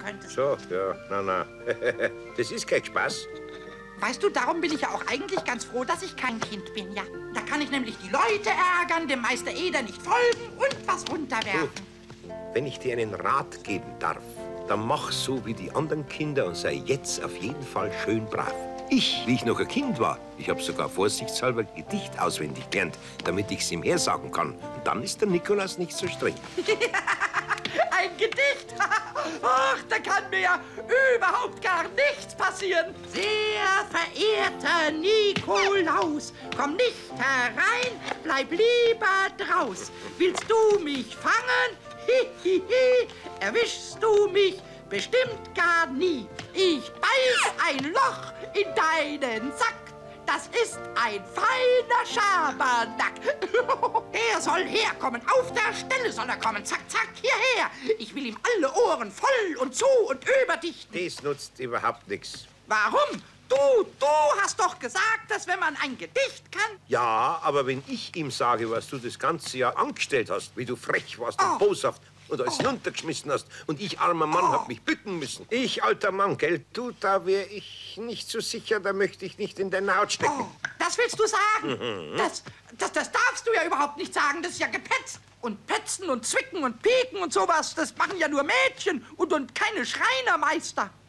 könntest. So, ja, na. Das ist kein Spaß. Weißt du, darum bin ich ja auch eigentlich ganz froh, dass ich kein Kind bin, ja. Da kann ich nämlich die Leute ärgern, dem Meister Eder nicht folgen und was runterwerfen. Wenn ich dir einen Rat geben darf, dann mach so wie die anderen Kinder und sei jetzt auf jeden Fall schön brav. Wie ich noch ein Kind war, ich habe sogar vorsichtshalber Gedicht auswendig gelernt, damit ich es ihm hersagen kann. Und dann ist der Nikolaus nicht so streng. Ein Gedicht? Ach, da kann mir ja überhaupt gar nichts passieren. Sehr verehrter Nikolaus, komm nicht herein, bleib lieber draus. Willst du mich fangen? Hihihi, erwischst du mich bestimmt gar nie. Ich beiß ein Loch in deinen Sack. Das ist ein feiner Schabernack. Er soll herkommen, auf der Stelle soll er kommen. Zack, zack, hierher. Ich will ihm alle Ohren voll und zu und überdichten. Das nutzt überhaupt nichts. Warum? Du hast doch gesagt, dass wenn man ein Gedicht kann... Ja, aber wenn ich ihm sage, was du das ganze Jahr angestellt hast, wie du frech warst und boshaft und alles hinuntergeschmissen hast und ich, armer Mann, hab mich bücken müssen. Ich, alter Mann, gell, du, da wär ich nicht so sicher, da möchte ich nicht in deine Haut stecken. Das willst du sagen? Das darfst du ja überhaupt nicht sagen, das ist ja gepetzt. Und petzen und zwicken und pieken und sowas, das machen ja nur Mädchen und keine Schreinermeister.